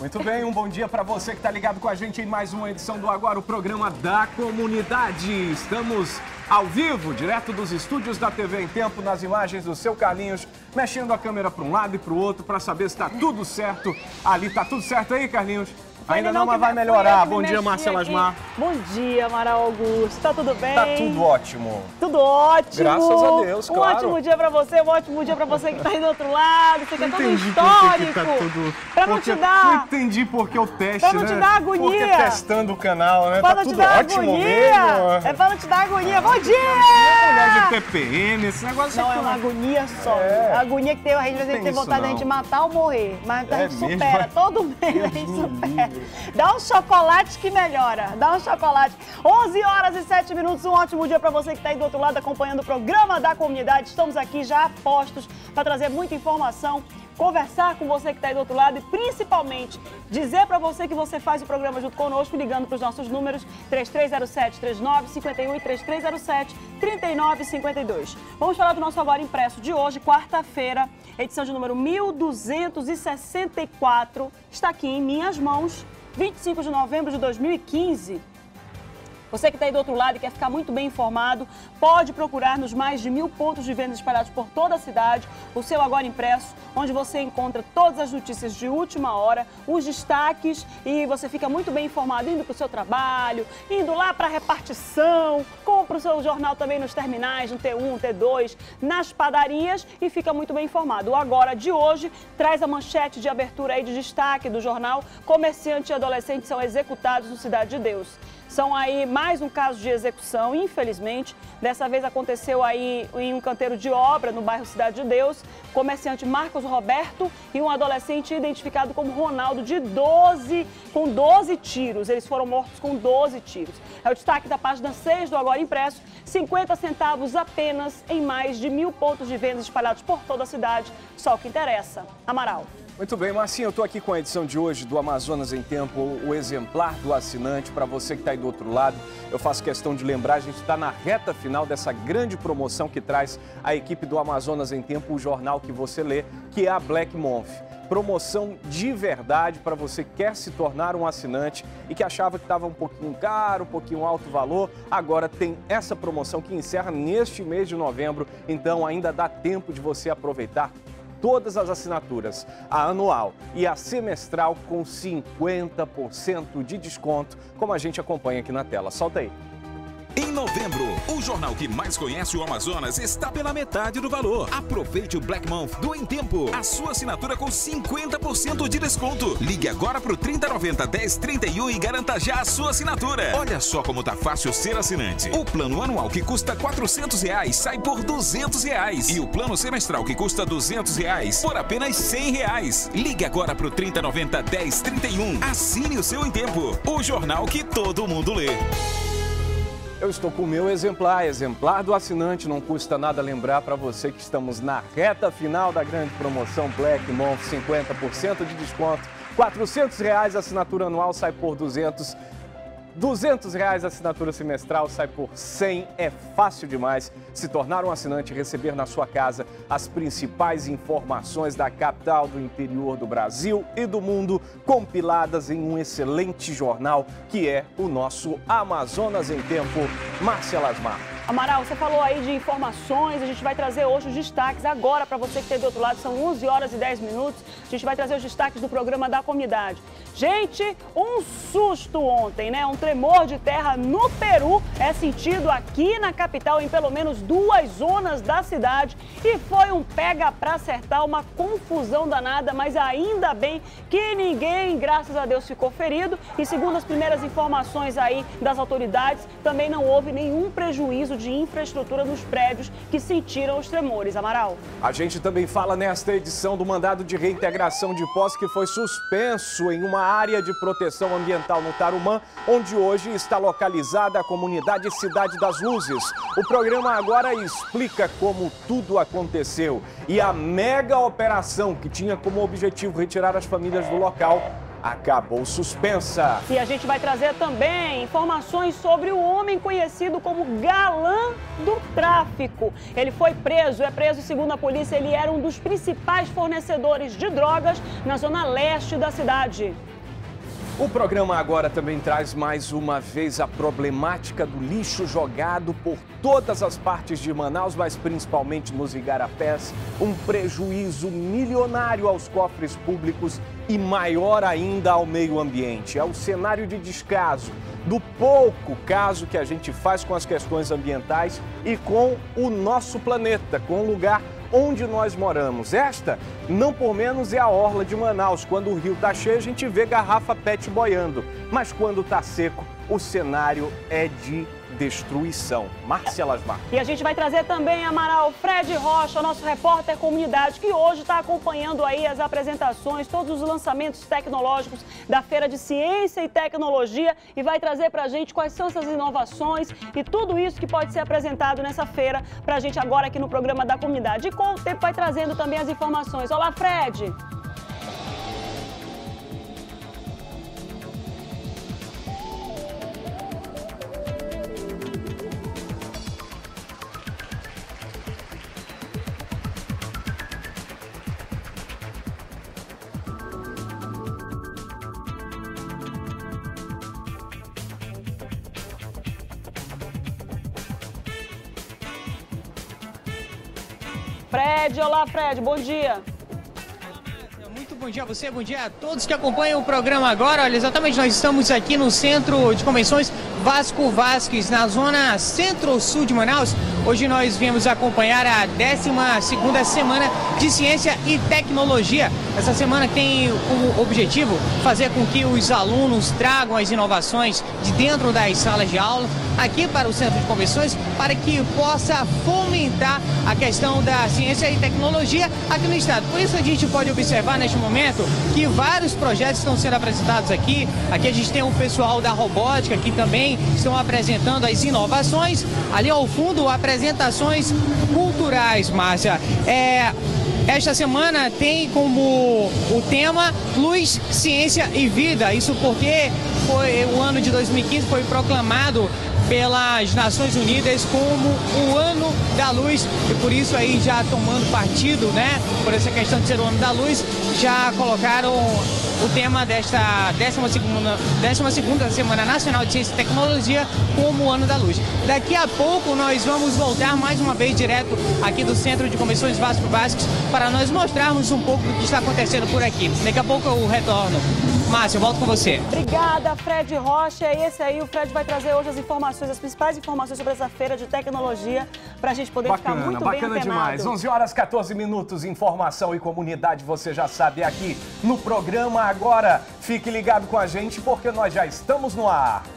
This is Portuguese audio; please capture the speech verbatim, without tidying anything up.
Muito bem, um bom dia para você que está ligado com a gente em mais uma edição do Agora, o programa da comunidade. Estamos ao vivo, direto dos estúdios da T V em Tempo, nas imagens do seu Carlinhos, mexendo a câmera para um lado e para o outro para saber se está tudo certo. Ali, tá tudo certo aí, Carlinhos? Ainda não, mas vai melhorar. Bom dia, Marcela Asmar. Bom dia, Amaral Augusto. Tá tudo bem? Tá tudo ótimo. Tudo ótimo. Graças a Deus, claro. Um ótimo dia pra você, um ótimo dia pra você que tá aí do outro lado. Você que é todo histórico. Tá tudo... Pra não porque... te dar... Não entendi porque o teste, pra não né? te dar agonia. Porque testando o canal, né? Pra tá não tudo te dar ótimo agonia. mesmo. É pra não te dar agonia. Bom dia! Mulher de T P M, esse negócio... Não, é, é uma agonia só. É. A agonia que tem, a gente vai ter vontade de a gente matar ou morrer. Mas a É gente mesmo? supera. Todo mês a gente supera. Dá um chocolate que melhora. Dá um chocolate. onze horas e sete minutos. Um ótimo dia para você que está aí do outro lado acompanhando o programa da comunidade. Estamos aqui já postos para trazer muita informação, conversar com você que está aí do outro lado e principalmente dizer para você que você faz o programa junto conosco, ligando para os nossos números três três zero sete, três nove cinco um e três três zero sete, três nove cinco dois. Vamos falar do nosso Agora Impresso de hoje, quarta-feira, edição de número mil duzentos e sessenta e quatro. Está aqui em minhas mãos, vinte e cinco de novembro de dois mil e quinze. Você que está aí do outro lado e quer ficar muito bem informado, pode procurar nos mais de mil pontos de venda espalhados por toda a cidade o seu Agora Impresso, onde você encontra todas as notícias de última hora, os destaques e você fica muito bem informado indo para o seu trabalho, indo lá para a repartição, compra o seu jornal também nos terminais, no T um, T dois, nas padarias e fica muito bem informado. O Agora de hoje traz a manchete de abertura aí de destaque do jornal: comerciantes e adolescentes são executados no Cidade de Deus. São aí mais um caso de execução, infelizmente. Dessa vez aconteceu aí em um canteiro de obra no bairro Cidade de Deus. O comerciante Marcos Roberto e um adolescente identificado como Ronaldo, de doze, com doze tiros. Eles foram mortos com doze tiros. É o destaque da página seis do Agora Impresso. cinquenta centavos apenas em mais de mil pontos de venda espalhados por toda a cidade. Só o que interessa. Amaral. Muito bem, Marcinho, eu estou aqui com a edição de hoje do Amazonas em Tempo, o exemplar do assinante. Para você que está aí do outro lado, eu faço questão de lembrar, a gente está na reta final dessa grande promoção que traz a equipe do Amazonas em Tempo, o jornal que você lê, que é a Black Month. Promoção de verdade para você que quer se tornar um assinante e que achava que estava um pouquinho caro, um pouquinho alto valor. Agora tem essa promoção que encerra neste mês de novembro, então ainda dá tempo de você aproveitar todas as assinaturas, a anual e a semestral, com cinquenta por cento de desconto, como a gente acompanha aqui na tela. Solta aí. Em novembro, o jornal que mais conhece o Amazonas está pela metade do valor. Aproveite o Black Month do Em Tempo. A sua assinatura com cinquenta por cento de desconto. Ligue agora para o trinta noventa, dez trinta e um e garanta já a sua assinatura. Olha só como tá fácil ser assinante. O plano anual que custa quatrocentos reais sai por duzentos reais. E o plano semestral que custa duzentos reais por apenas cem reais. Ligue agora para o trinta noventa, dez trinta e um. Assine o seu Em Tempo. O jornal que todo mundo lê. Eu estou com o meu exemplar, exemplar do assinante, não custa nada lembrar para você que estamos na reta final da grande promoção Black Month, cinquenta por cento de desconto, quatrocentos reais a assinatura anual sai por duzentos, duzentos reais a assinatura semestral sai por cem. É fácil demais se tornar um assinante e receber na sua casa as principais informações da capital, do interior do Brasil e do mundo, compiladas em um excelente jornal que é o nosso Amazonas em Tempo. Marcela Asmar. Amaral, você falou aí de informações, a gente vai trazer hoje os destaques agora para você que está do outro lado, são onze horas e dez minutos, a gente vai trazer os destaques do programa da comunidade. Gente, um susto ontem, né? Um tremor de terra no Peru é sentido aqui na capital, em pelo menos duas zonas da cidade, e foi um pega para acertar, uma confusão danada, mas ainda bem que ninguém, graças a Deus, ficou ferido, e segundo as primeiras informações aí das autoridades, também não houve nenhum prejuízo de infraestrutura nos prédios que sentiram os tremores. Amaral. A gente também fala nesta edição do mandado de reintegração de posse que foi suspenso em uma área de proteção ambiental no Tarumã, onde hoje está localizada a comunidade Cidade das Luzes. O programa agora explica como tudo aconteceu e a mega operação que tinha como objetivo retirar as famílias do local acabou suspensa. E a gente vai trazer também informações sobre o homem conhecido como galã do tráfico. Ele foi preso, é preso segundo a polícia, ele era um dos principais fornecedores de drogas na zona leste da cidade. O programa agora também traz mais uma vez a problemática do lixo jogado por todas as partes de Manaus, mas principalmente nos igarapés. Um prejuízo milionário aos cofres públicos e maior ainda ao meio ambiente. É o cenário de descaso do pouco caso que a gente faz com as questões ambientais e com o nosso planeta, com o lugar onde nós moramos. Esta, não por menos, é a orla de Manaus. Quando o rio está cheio, a gente vê garrafa pet boiando. Mas quando está seco, o cenário é de destruição. Márcia Lasmar. E a gente vai trazer também, Amaral, Fred Rocha, nosso repórter comunidade, que hoje está acompanhando aí as apresentações, todos os lançamentos tecnológicos da Feira de Ciência e Tecnologia e vai trazer para a gente quais são essas inovações e tudo isso que pode ser apresentado nessa feira para a gente agora aqui no programa da comunidade. E com o tempo vai trazendo também as informações. Olá, Fred! Fred, olá Fred, bom dia. Muito bom dia a você, bom dia a todos que acompanham o programa agora. Olha, exatamente, nós estamos aqui no Centro de Convenções Vasco Vasques, na zona centro-sul de Manaus. Hoje nós viemos acompanhar a décima segunda Semana de Ciência e Tecnologia. Essa semana tem como objetivo fazer com que os alunos tragam as inovações de dentro das salas de aula aqui para o Centro de Convenções, para que possa fomentar a questão da ciência e tecnologia aqui no estado. Por isso a gente pode observar neste momento que vários projetos estão sendo apresentados aqui. Aqui a gente tem o pessoal da robótica que também estão apresentando as inovações. Ali ao fundo, apresentações culturais, Márcia. É... Esta semana tem como o tema Luz, Ciência e Vida. Isso porque foi, o ano de dois mil e quinze foi proclamado pelas Nações Unidas como o Ano da Luz. E por isso aí já tomando partido, né, por essa questão de ser o Ano da Luz, já colocaram o tema desta décima segunda, décima segunda Semana Nacional de Ciência e Tecnologia como o Ano da Luz. Daqui a pouco nós vamos voltar mais uma vez direto aqui do Centro de Convenções Vasco Vasques para nós mostrarmos um pouco do que está acontecendo por aqui. Daqui a pouco eu retorno. Márcia, eu volto com você. Obrigada, Fred Rocha. E esse aí, o Fred vai trazer hoje as informações, as principais informações sobre essa feira de tecnologia para a gente poder bacana, ficar muito bacana bem antenado. Demais. onze horas e quatorze minutos, informação e comunidade, você já sabe, aqui no programa agora. Fique ligado com a gente porque nós já estamos no ar.